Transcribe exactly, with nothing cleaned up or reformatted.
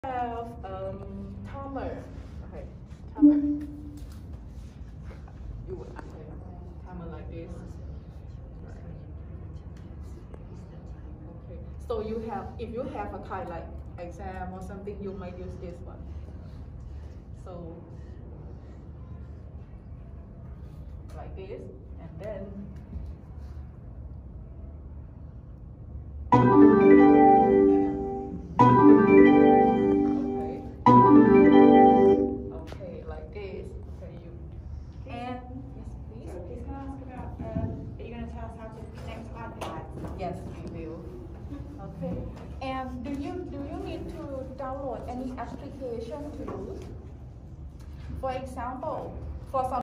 have um, timer. Okay, timer. You would okay, timer like this. Okay. So you have, if you have a kind like exam or something, you might use this one. So like this, and then. Yes, we will. Okay. And do you do you need to download any application to use? For example, for some